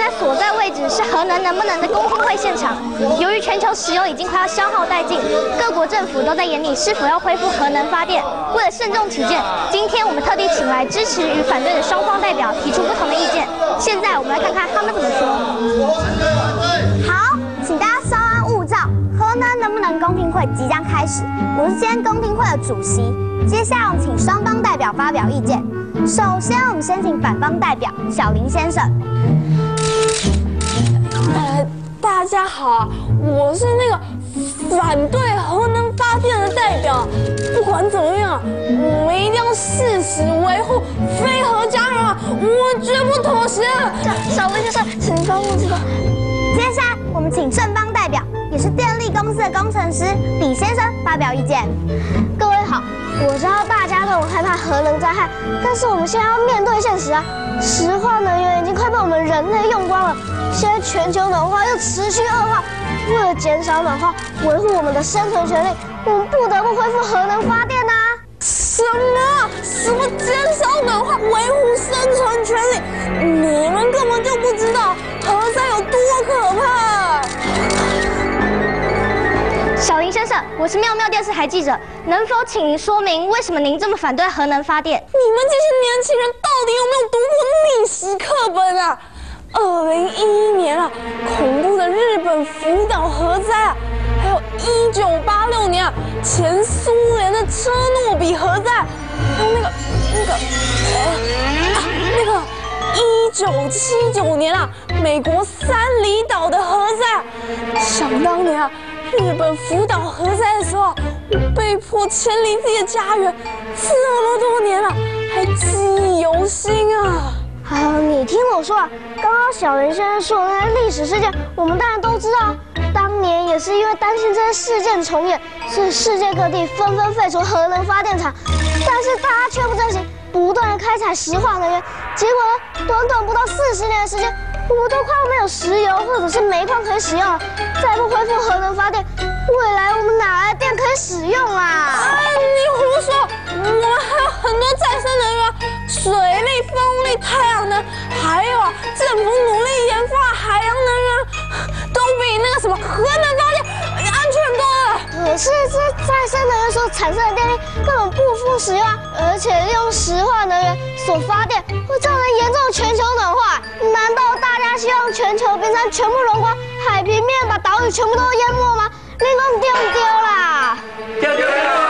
在所在位置是核能能不能的公听会现场。由于全球石油已经快要消耗殆尽，各国政府都在研拟是否要恢复核能发电。为了慎重起见，今天我们特地请来支持与反对的双方代表提出不同的意见。现在我们来看看他们怎么说。好，请大家稍安勿躁，核能能不能公听会即将开始。我是今天公听会的主席，接下来我们请双方代表发表意见。首先，我们先请反方代表小林先生。 大家好，我是那个反对核能发电的代表。不管怎么样，我们一定要誓死维护非核家园啊！我绝不妥协。 小林先生，请帮我知道。接下来，我们请正方代表，也是电力公司的工程师李先生发表意见。各位好，我知道大家都很害怕核能灾害，但是我们现在要面对现实啊！石化能源已经快被我们人类用光了，现在全球暖化又持续恶化，为了减少暖化，维护我们的生存权利，我们不得不恢复核能发电啊！ 什么减少暖化，维护生存权利？你们根本就不知道核灾有多可怕！ 小林先生，我是妙妙电视台记者，能否请您说明为什么您这么反对核能发电？ 你们这些年轻人到底有没有读过历史课本啊？2011年啊，恐怖的日本福岛核灾啊，还有1986年啊，前苏联的车诺比核灾，还有那个1979年啊，美国三里岛的核灾啊，想当年啊。日本福岛核灾的时候，我被迫迁离自己的家园，这么多年了，还记忆犹新啊！ 你听我说啊，刚刚小林先生说的那些历史事件，我们当然都知道。当年也是因为担心这些事件重演，所以世界各地纷纷废除核能发电厂，但是大家却不珍惜，不断的开采石化能源，结果呢，短短不到40年的时间。我们都快要没有石油或者是煤矿可以使用了，再不恢复核能发电，未来我们哪来的电可以使用啊？ 你胡说！我们还有很多再生能源，水力、风力、太阳能，还有啊，政府努力研发海洋能源，都比那个什么核能发电安全多了。 可是这再生能源所产生的电力根本不敷使用啊，而且利用石化能源所发电会造成严重的全球暖化。难道大家希望全球冰山全部融光，海平面把岛屿全部都淹没吗？你们丢啦！丢！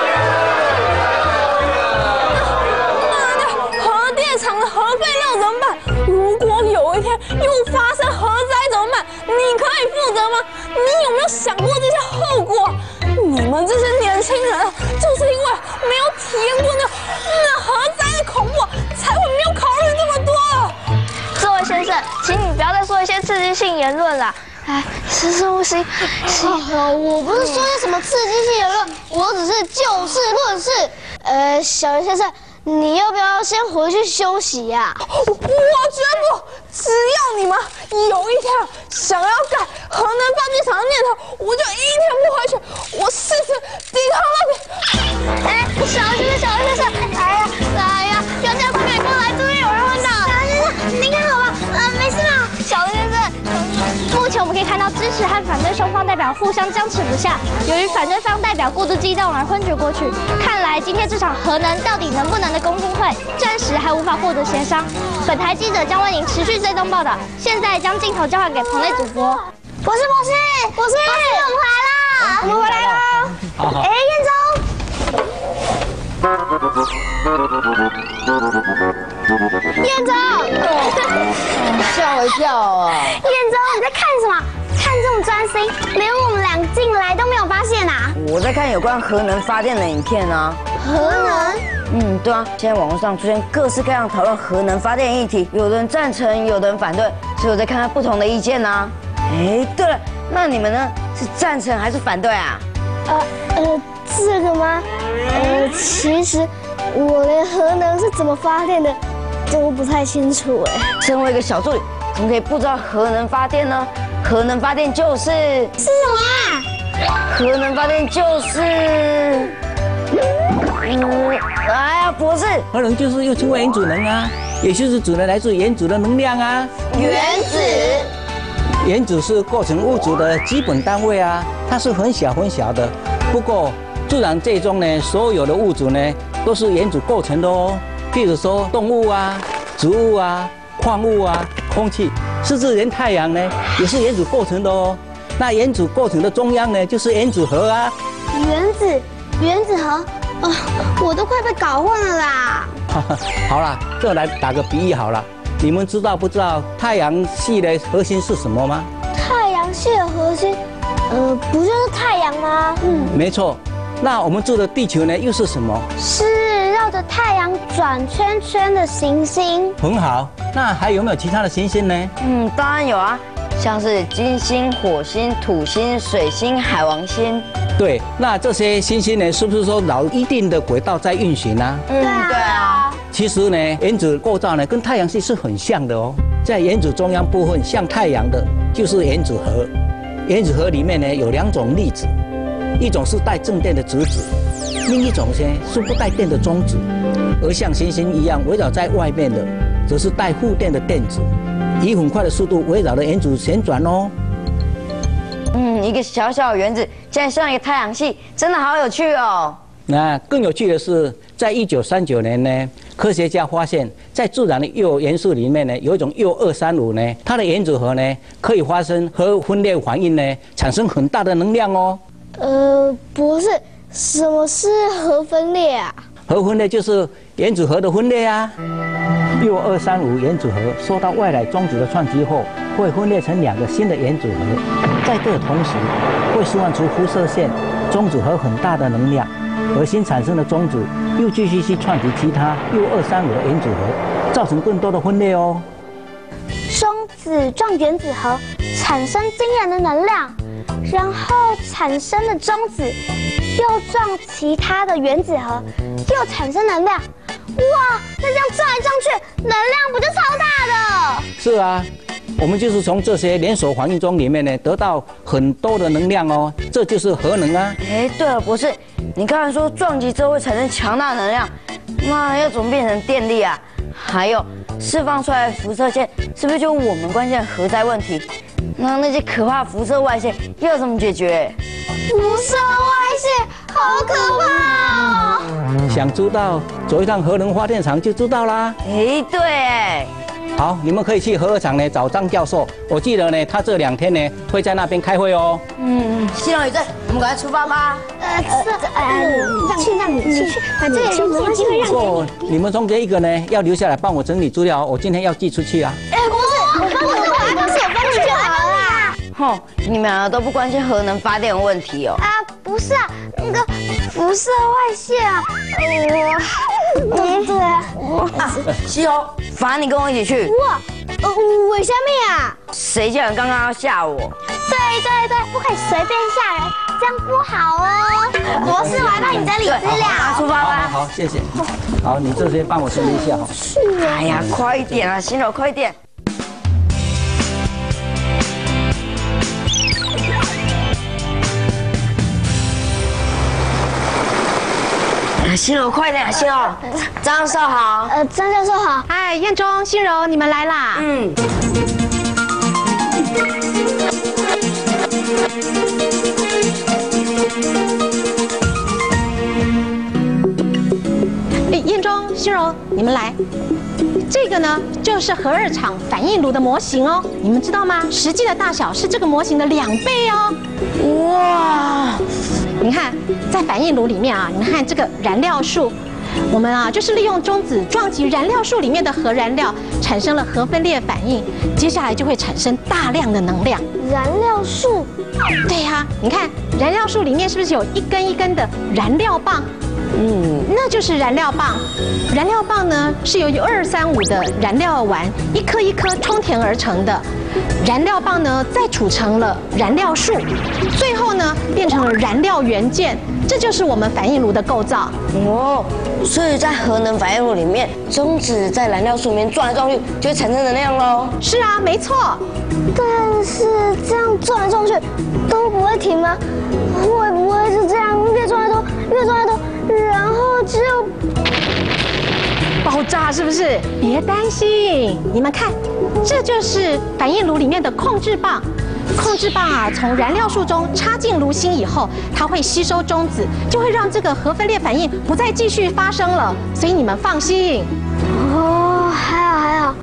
妈的，核电厂的核废料怎么办？如果有一天又发生核灾怎么办？你可以负责吗？你有没有想过这些后果？你们这些年轻人，就是因为没有体验过那核灾的恐怖，才会没有考虑这么多。 这位先生，请你不要再说一些刺激性言论了。深呼吸。我不是说些什么刺激性言论，我只是就事论事。小林先生，你要不要先回去休息呀？ 我绝不！只要你们有一天想要盖核能发电厂的念头，我就一天不回去，我誓死抵抗到底！ 小林先生，哎呀，不要这样快点过来，这边有人昏倒。小林先生，您还好吗？没事吧？小林先生，目前我们可以看到支持和反对双方代表互相僵持不下，由于反对方代表过度激动而昏厥过去。看来今天这场核能到底能不能的公听会，暂时还无法获得协商。本台记者将为您持续追踪报道。现在将镜头交还给棚内主播。博士，我们回来了。 好。 彦宗。彦宗， 吓我一跳啊！ 彦宗，你在看什么？看这么专心，连我们俩进来都没有发现啊！ 我在看有关核能发电的影片啊。 核能？ 对啊，现在网络上出现各式各样讨论核能发电议题，有的人赞成，有的人反对，所以我在看看不同的意见啊。对了，那你们呢？是赞成还是反对啊？ 这个吗？其实我连核能是怎么发电的都不太清楚哎。 身为一个小助理，怎么可以不知道核能发电呢？核能发电就是什么啊？ 核能发电就是博士， 核能就是又称为原子能啊，也就是只能来自原子的能量啊。 原子。 原子是构成物质的基本单位啊，它是很小很小的。不过自然界中呢，所有的物质呢都是原子构成的哦。譬如说动物啊、植物啊、矿物啊、空气，甚至连太阳呢也是原子构成的哦。那原子构成的中央呢，就是原子核啊。 原子核，我都快被搞混了啦。 好啦，这来打个比喻好了。你们知道不知道太阳系的核心是什么吗？ 太阳系的核心，不就是太阳吗？ 没错。那我们住的地球呢，又是什么？ 是绕着太阳转圈圈的行星。 很好。那还有没有其他的行星呢？ 当然有啊，像是金星、火星、土星、水星、海王星。 对，那这些星星呢，是不是说绕一定的轨道在运行呢？ 对啊。 其实呢，原子构造呢跟太阳系是很像的哦。在原子中央部分像太阳的，就是原子核。原子核里面呢有2种粒子，一种是带正电的质子，另一种呢是不带电的中子。而像行星一样围绕在外面的，则是带负电的电子，以很快的速度围绕着原子旋转哦。 一个小小的原子竟然像一个太阳系，真的好有趣哦。 那更有趣的是，在1939年呢，科学家发现，在自然的铀元素里面呢，有一种铀235呢，它的原子核呢可以发生核分裂反应呢，产生很大的能量哦。 博士，什么是核分裂啊？ 核分裂就是原子核的分裂啊。铀235原子核受到外来中子的撞击后，会分裂成2个新的原子核，在这同时会释放出辐射线，中子核很大的能量。而新产生的中子又继续去撞击其他铀235的原子核，造成更多的分裂哦。 中子撞原子核产生惊人的能量，然后产生的中子又撞其他的原子核，又产生能量。哇，那这样撞来撞去，能量不就超大的？ 是啊，我们就是从这些连锁反应中里面呢，得到很多的能量哦，这就是核能啊。 对了，博士，你刚才说撞击之后会产生强大能量，那要怎么变成电力啊？还有释放出来的辐射线是不是就我们关键的核灾问题？那些可怕辐射外线要怎么解决？ 辐射外线好可怕哦！ 想知道，走一趟核能发电厂就知道啦。 对。 好，你们可以去核厂呢找张教授，我记得呢他这2天呢会在那边开会哦。 西龙宇正，我们赶快出发吧。 让你去，把这个人有机会让不，你们中间一个呢要留下来帮我整理资料，我今天要寄出去啊。 不是，我要是有分你就好了啦。 你们2个都不关心核能发电的问题哦。 不是啊，那个辐射外线啊， 西龙，罚你跟我一起去。 为什么啊？ 谁叫你刚刚要吓我？ 对，不可以随便吓人，这样不好哦。博士，我还帮你整理资料。 出发吧。 好，谢谢。好，你这边帮我整理一下哈。 是啊。 哎呀，快一点啊，新柔，快一点。新柔，快点，新柔，张教授好。 张教授好。 哎，彦中、新柔，你们来啦。彦中、新柔，你们来。这个呢，就是核2厂反应炉的模型哦。你们知道吗？实际的大小是这个模型的2倍哦。哇！你看，在反应炉里面啊，你看这个燃料束，我们啊就是利用中子撞击燃料束里面的核燃料，产生了核分裂反应，接下来就会产生大量的能量。 燃料束？ 对呀，你看燃料束里面是不是有一根一根的燃料棒？那就是燃料棒。燃料棒呢是由235的燃料丸一颗一颗充填而成的。燃料棒呢再储成了燃料束，最后呢变成了燃料元件。这就是我们反应炉的构造。 所以在核能反应炉里面，中子在燃料束里面撞来撞去，就会产生能量喽。 是啊，没错。 但是这样撞来撞去都不会停吗？会不会是这样越撞越多，越撞越多，然后就爆爆炸是不是？别担心，你们看，这就是反应炉里面的控制棒。控制棒啊，从燃料束中插进炉心以后，它会吸收中子，就会让这个核分裂反应不再继续发生了。所以你们放心。 哦，还好。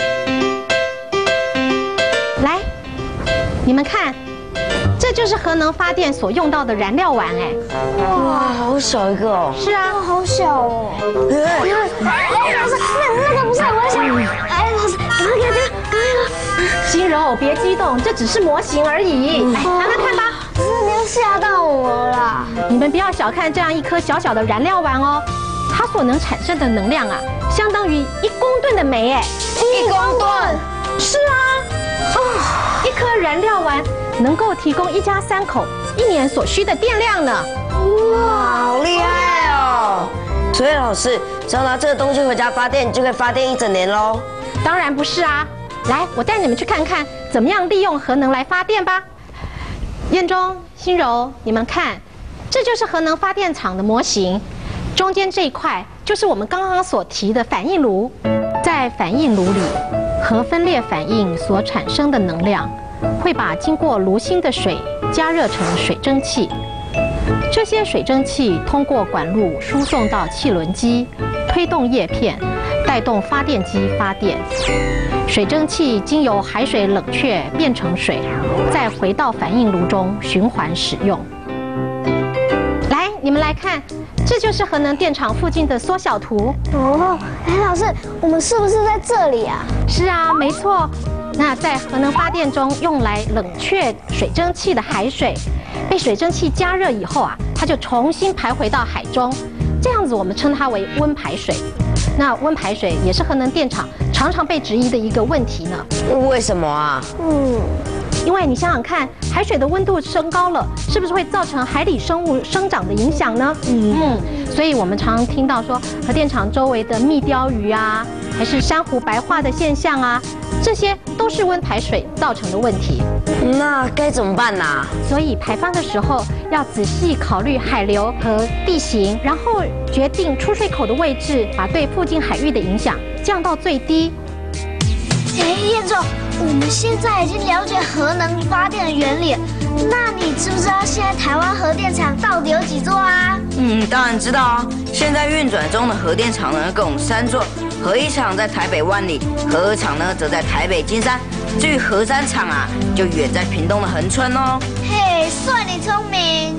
来，你们看，这就是核能发电所用到的燃料丸哎。 哇，好小一个哦。 是啊， 好小哦。老师，那个不是我想。哎，老师，那个。 心柔，别激动，这只是模型而已。来，拿来看吧。 你又吓到我了啦！ 你们不要小看这样一颗小小的燃料丸哦，它所能产生的能量啊，相当于1公吨的煤哎。 1公吨？ 是啊。哦，一颗燃料丸能够提供1家3口1年所需的电量呢。 哇，好厉害哦！所以老师，只要拿这个东西回家发电，就可以发电1整年喽？ 当然不是啊。来，我带你们去看看怎么样利用核能来发电吧。彦中、心柔，你们看，这就是核能发电厂的模型，中间这一块就是我们刚刚所提的反应炉。在反应炉里，核分裂反应所产生的能量，会把经过炉心的水加热成水蒸气。这些水蒸气通过管路输送到汽轮机，推动叶片，带动发电机发电。水蒸气经由海水冷却变成水，再回到反应炉中循环使用。来，你们来看，这就是核能电厂附近的缩小图。 哦，哎，老师，我们是不是在这里啊？ 是啊，没错。那在核能发电中用来冷却水蒸气的海水，被水蒸气加热以后啊，它就重新排回到海中，这样子我们称它为温排水。那温排水也是核能电厂常常被质疑的一个问题呢。 为什么啊？ 因为你想想看，海水的温度升高了，是不是会造成海里生物生长的影响呢？所以我们常常听到说，核电厂周围的密鲷鱼啊，还是珊瑚白化的现象啊，这些都是温排水造成的问题。 那该怎么办呢？ 所以排放的时候要仔细考虑海流和地形，然后决定出水口的位置，把对附近海域的影响降到最低。 彦中，我们现在已经了解核能发电的原理，那你知不知道现在台湾核电厂到底有几座啊？ 当然知道啊。现在运转中的核电厂呢，共3座。核1厂在台北万里，核2厂呢则在台北金山。至于核3厂啊，就远在屏东的恒春哦。 嘿，算你聪明。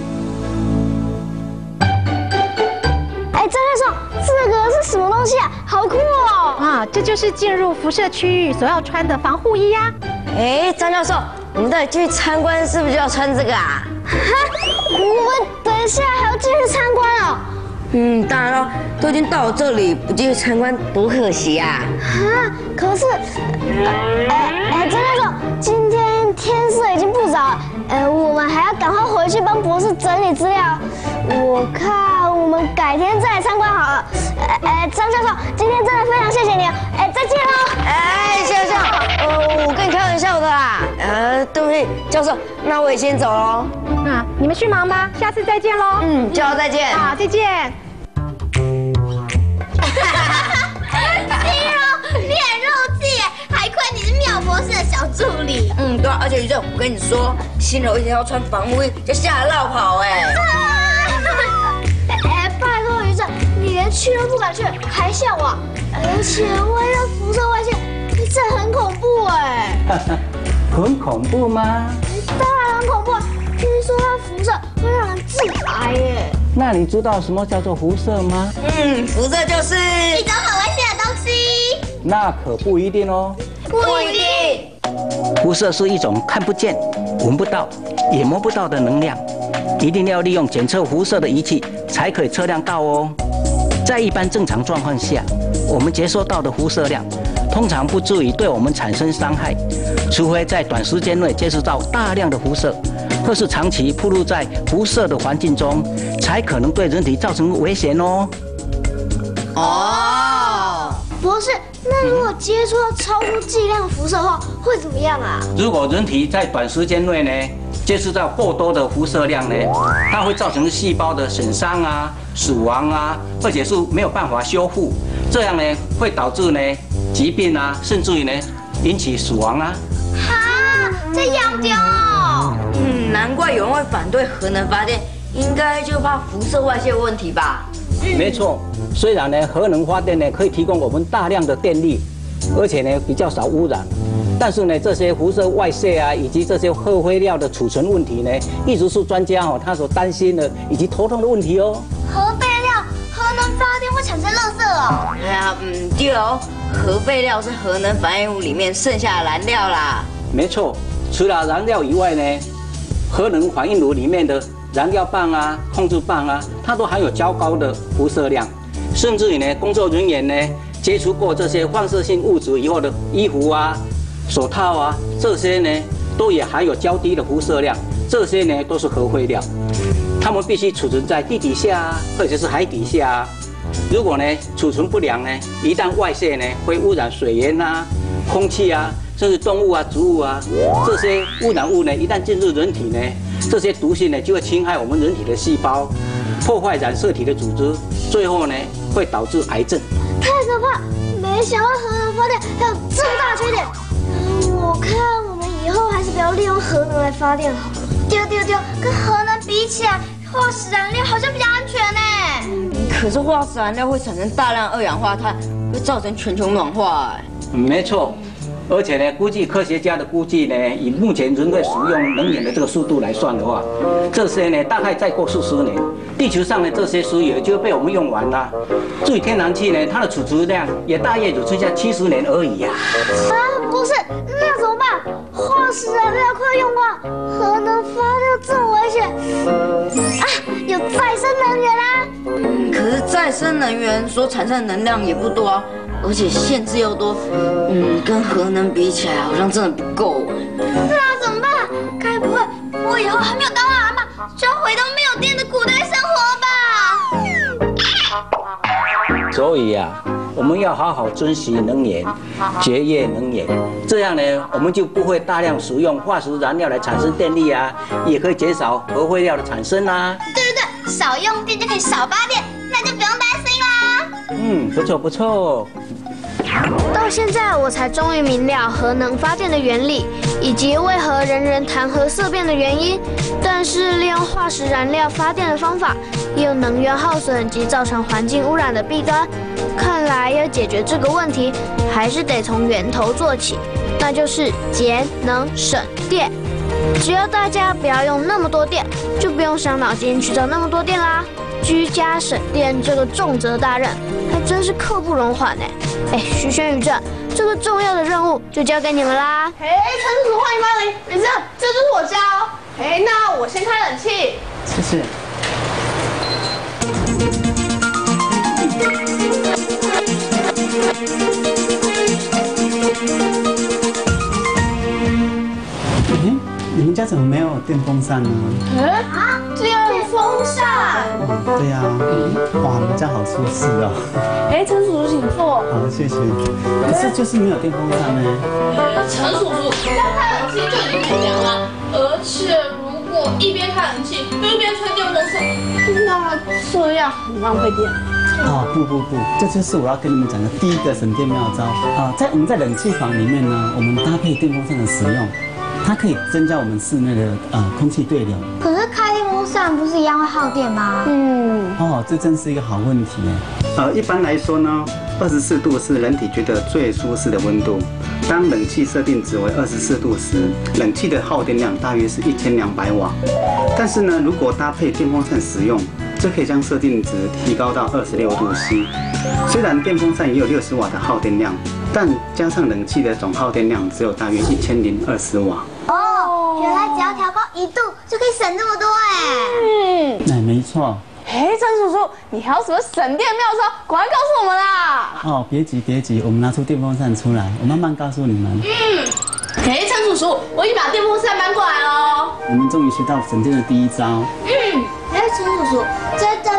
哎，张教授，这个是什么东西啊？好酷哦！ 啊，这就是进入辐射区域所要穿的防护衣呀。 哎，张教授，我们到底进去参观是不是就要穿这个啊？ 我们等一下还要继续参观哦。 当然了，都已经到了这里，不继续参观多可惜啊！ 可是，张教授，今天天色已经不早了，我们还要赶快回去帮博士整理资料。我看我们改天再来参观好了。张教授，今天真的非常谢谢你，再见喽！ 教授，我跟你开玩笑的啦。对不起，教授，那我也先走喽。 那你们去忙吧，下次再见喽。 教授再见。 好，再见。 练肉计，还亏你是妙博士的小助理。 对啊，而且宇宙，我跟你说，心柔一天要穿防护衣，就吓得落跑拜托宇宙，你连去都不敢去，还笑我？而且为了辐射外线，这很恐怖很恐怖吗？ 当然很恐怖，听说它辐射会让人致癌耶。 那你知道什么叫做辐射吗？ 辐射就是一种很危险的东西。 那可不一定哦。 不一定。 辐射是一种看不见、闻不到、也摸不到的能量，一定要利用检测辐射的仪器才可以测量到哦。在一般正常状况下，我们接收到的辐射量通常不至于对我们产生伤害，除非在短时间内接触到大量的辐射，或是长期暴露在辐射的环境中，才可能对人体造成危险哦。 博士，那如果接触到超出剂量辐射的话，会怎么样啊？ 如果人体在短时间内呢，接触到过多的辐射量呢，它会造成细胞的损伤啊、死亡啊，而且是没有办法修复，这样呢会导致呢疾病啊，甚至于呢引起死亡啊。 哈，这样丢哦。 难怪有人会反对核能发电，应该就怕辐射外泄问题吧？ 没错，虽然呢核能发电呢可以提供我们大量的电力，而且呢比较少污染，但是呢这些辐射外泄啊，以及这些核废料的储存问题呢，一直是专家他所担心的以及头痛的问题哦。 核废料，核能发电会产生垃圾哦。 哎呀，对哦，核废料是核能反应炉里面剩下的燃料啦。 没错，除了燃料以外呢，核能反应炉里面的燃料棒啊、控制棒啊，它都含有较高的辐射量，甚至于呢，工作人员呢接触过这些放射性物质以后的衣服啊、手套啊，这些呢都也含有较低的辐射量，这些呢都是核废料，它们必须储存在地底下啊，或者是海底下啊。如果呢储存不良呢，一旦外泄呢，会污染水源啊、空气啊，甚至动物啊、植物啊，这些污染物呢，一旦进入人体呢，这些毒性呢就会侵害我们人体的细胞，破坏染色体的组织，最后呢会导致癌症。 太可怕！没想到核能发电还有这么大缺点。我看我们以后还是不要利用核能来发电好了。丢，跟核能比起来，化石燃料好像比较安全呢。 可是化石燃料会产生大量二氧化碳，会造成全球暖化。 没错。而且呢，估计科学家的估计呢，以目前人类使用能源的这个速度来算的话，这些呢大概再过40年，地球上的这些石油就被我们用完了。至于天然气呢，它的储存量也大约只剩下70年而已呀。 不是，那怎么办？化石燃料快用光，核能发电这么危险啊！有再生能源啊。 可是再生能源所产生的能量也不多啊，而且限制又多，跟核能比起来好像真的不够哎。 那怎么办？该不会我以后还没有当阿嬷，就要回到没有电的古代生活吧？ 所以啊，我们要好好珍惜能源，节约能源，这样呢，我们就不会大量使用化石燃料来产生电力啊，也可以减少核废料的产生啊。 对，少用电就可以少发电，那就不用担心啦。 不错。 到现在我才终于明了核能发电的原理，以及为何人人谈核色变的原因。但是利用化石燃料发电的方法，也有能源耗损及造成环境污染的弊端。看来要解决这个问题，还是得从源头做起，那就是节能省电。只要大家不要用那么多电，就不用伤脑筋去找那么多电啦。居家省电这个重责大任，还真是刻不容缓呢。徐轩宇正，这个重要的任务就交给你们啦。 陈叔，欢迎光临。没事，这就是我家哦。那我先开冷气。 谢谢。 你们家怎么没有电风扇呢？ 电风扇？ 对呀，哇，你们家好舒适哦。 陈叔叔请坐。 好，谢谢。可是就是没有电风扇呢。 陈叔叔，刚开冷气就已经很凉了，而且如果一边开冷气又一边吹电风扇，那这样很浪费电。 不，这就是我要跟你们讲的第一个省电妙招啊！我们在冷气房里面呢，我们搭配电风扇的使用。它可以增加我们室内的空气对流。 可是开电风扇不是一样会耗电吗？ 这真是一个好问题耶。一般来说呢，24度是人体觉得最舒适的温度。当冷气设定值为24度时，冷气的耗电量大约是1200瓦。但是呢，如果搭配电风扇使用，就可以将设定值提高到26度C。虽然电风扇也有60瓦的耗电量，但加上冷气的总耗电量只有大约1020瓦。 原来只要调高1度就可以省这么多哎。 没错。 陈叔叔，你还有什么省电妙招？赶快告诉我们啦！ 别急，我们拿出电风扇出来，我慢慢告诉你们。 陈叔叔，我已经把电风扇搬过来了。 你们终于学到省电的第一招。 陈叔叔，这灯泡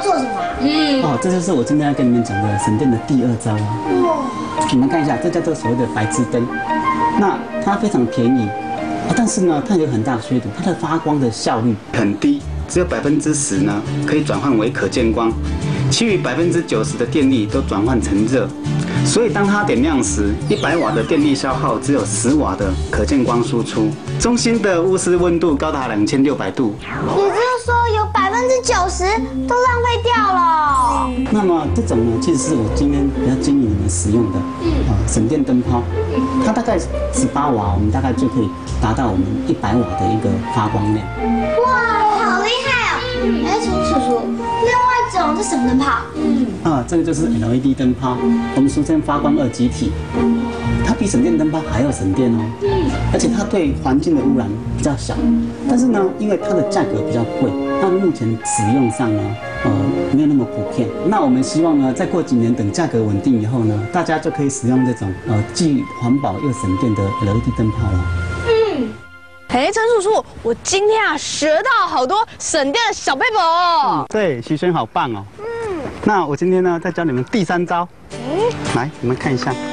做什么？ 这就是我今天要跟你们讲的省电的第2招哦。你们看一下，这叫做所谓的白炽灯。那它非常便宜，但是呢，它有很大的缺点，它的发光的效率很低，只有10%呢可以转换为可见光，其余90%的电力都转换成热。所以当它点亮时，100瓦的电力消耗只有10瓦的可见光输出，中心的钨丝温度高达2600度， 也就是说有90%都浪费掉了。 那么这种呢，其实是我今天比较建议你们使用的，省电灯泡，它大概18瓦，我们大概就可以达到我们100瓦的一个发光量。 哇，好厉害哦！哎，叔叔，另外一种是什么灯泡？ 这个就是 LED 灯泡，我们俗称发光二极体。它比省电灯泡还要省电哦，而且它对环境的污染比较小。但是呢，因为它的价格比较贵，那目前使用上呢，没有那么普遍。那我们希望呢，再过几年等价格稳定以后呢，大家就可以使用这种既环保又省电的 LED 灯泡了。 陈叔叔，我今天学到好多省电的小撇步哦。 对，徐轩好棒哦。那我今天呢，再教你们第3招。来，你们看一下。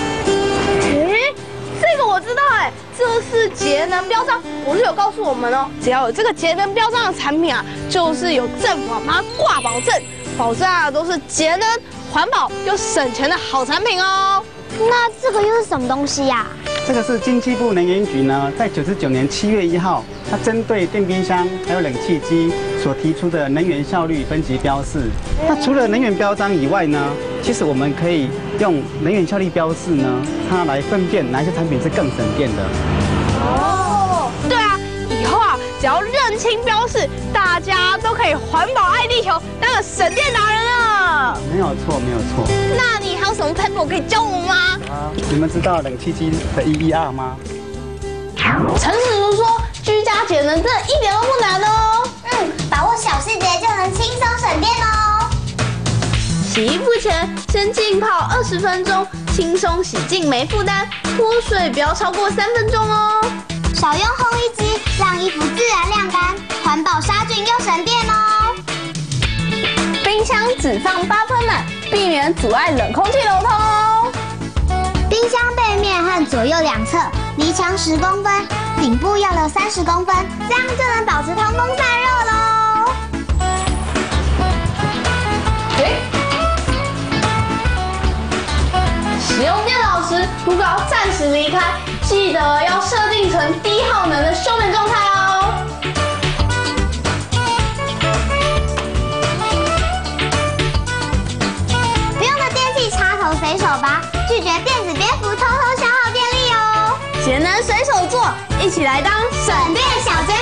这个我知道哎，这是节能标章，我是有告诉我们哦，只要有这个节能标章的产品啊，就是有政府把它挂保证，保证都是节能、环保又省钱的好产品哦。 那这个又是什么东西呀？ 这个是经济部能源局呢，在99年7月1号，它针对电冰箱还有冷气机所提出的能源效率分级标示。那除了能源标章以外呢，其实我们可以用能源效率标示呢，它来分辨哪些产品是更省电的。 对啊，以后啊，只要认清标示，大家都可以环保爱地球，当个省电达人了。 没有错，没有错。 那你还有什么撇步可以教我们吗？ 你们知道冷气机的EER 吗？ 陈叔叔说，居家节能真的一点都不难哦。 把握小细节就能轻松省电哦。 洗衣服前先浸泡20分钟，轻松洗净没负担，脱水不要超过3分钟哦。 少用烘衣机，让衣服自然晾干，环保杀菌又省电哦。 冰箱只放8分满，避免阻碍冷空气流通哦。 冰箱背面和左右两侧离墙10公分，顶部要留30公分，这样就能保持通风散热喽。 使用电脑时，如果要暂时离开，记得要设定成低耗能的休眠状态哦。 不用的电器插头随手拔，拒绝电子蝙蝠偷偷消耗电力哦。 节能随手做，一起来当省电小尖